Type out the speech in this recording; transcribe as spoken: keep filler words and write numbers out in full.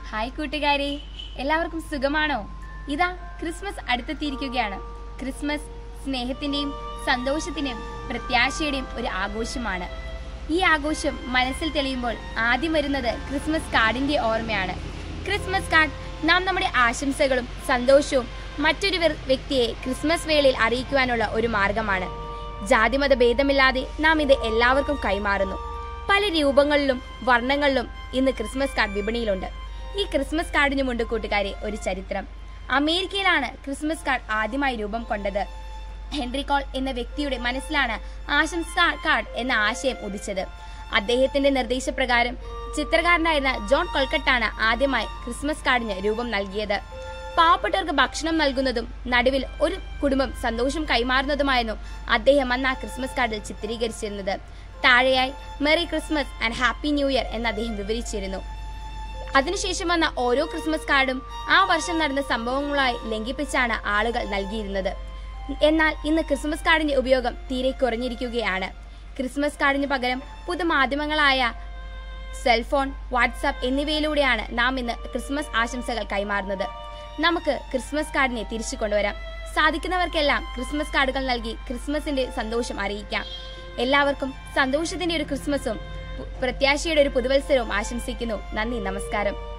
Hi കൂട്ടുകാരെ, എല്ലാവർക്കും സുഖമാണോ? ഇതാ ക്രിസ്മസ് അടുത്തെത്തിയിരിക്കുകയാണ്. ക്രിസ്മസ് സ്നേഹത്തിന്റെയും സന്തോഷത്തിന്റെയും പ്രത്യാശയുടെയും ഒരു ആഘോഷമാണ്. ഈ ആഘോഷം മനസ്സിൽ തെളിയുമ്പോൾ ആദ്യം വരുന്നത് ക്രിസ്മസ് കാർഡിന്റെ ഓർമ്മയാണ്. ക്രിസ്മസ് കാർഡ് നാം നമ്മുടെ ആശംസകളും സന്തോഷവും മറ്റൊരു വ്യക്തിയെ ക്രിസ്മസ് വേളയിൽ അറിയിക്കുവാനുള്ള ഒരു മാർഗമാണ്. ജാതിമത ഭേദമില്ലാതെ നാം ഇത് എല്ലാവർക്കും കൈമാറുന്നു. പല രൂപങ്ങളിലും വർണ്ണങ്ങളിലും ഇന്ന് ക്രിസ്മസ് കാർഡ് വിപണിയിലുണ്ട്. ഈ ക്രിസ്മസ് കാർഡിനുമുണ്ട് കൂട്ടുകാരെ ഒരു ചരിത്രം. അമേരിക്കയിലാണ് ക്രിസ്മസ് കാർഡ് ആദ്യമായി രൂപം കൊണ്ടത്. ഹെൻറി കോൾ എന്ന വ്യക്തിയുടെ മനസ്സിലാണ് ആശംസ കാർഡ് എന്ന ആശയം ഉദിച്ചത്. അദ്ദേഹത്തിന്റെ നിർദ്ദേശപ്രകാരം ചിത്രകാരനായിരുന്ന ജോൺ കൊൽക്കട്ടാണ് ആദ്യമായി ക്രിസ്മസ് കാർഡിന് രൂപം നൽകിയത്. പാവപ്പെട്ടവർക്ക് ഭക്ഷണം നൽകുന്നതും നടുവിൽ ഒരു കുടുംബം സന്തോഷം കൈമാറുന്നതുമായിരുന്നു അദ്ദേഹം അന്ന് ആ ക്രിസ്മസ് കാർഡിൽ ചിത്രീകരിച്ചിരുന്നത്. താഴെയായി merry christmas and happy new year എന്ന് അദ്ദേഹം വിവരിച്ചിരുന്നു. അതിനുശേഷം വന്ന ഓരോ ക്രിസ്മസ് കാർഡും ആ വർഷം നടന്ന സംഭവങ്ങളായി ലംഘിപ്പിച്ചാണ് ആളുകൾ നൽകിയിരുന്നത്. എന്നാൽ ഇന്ന് ക്രിസ്മസ് കാർഡിന്റെ ഉപയോഗം തീരെ കുറഞ്ഞിരിക്കുകയാണ്. ക്രിസ്മസ് കാർഡിന് പകരം പുതുമാധ്യമങ്ങളായ സെൽഫോൺ, വാട്സാപ്പ് എന്നിവയിലൂടെയാണ് നാം ഇന്ന് ക്രിസ്മസ് ആശംസകൾ കൈമാറുന്നത്. നമുക്ക് ക്രിസ്മസ് കാർഡിനെ തിരിച്ചു കൊണ്ടുവരാം. സാധിക്കുന്നവർക്കെല്ലാം ക്രിസ്മസ് കാർഡുകൾ നൽകി ക്രിസ്മസിന്റെ സന്തോഷം അറിയിക്കാം. എല്ലാവർക്കും സന്തോഷത്തിന്റെ ഒരു ക്രിസ്മസും പ്രത്യാശയുടെ ഒരു പുതുവത്സരവും ആശംസിക്കുന്നു. നന്ദി, നമസ്കാരം.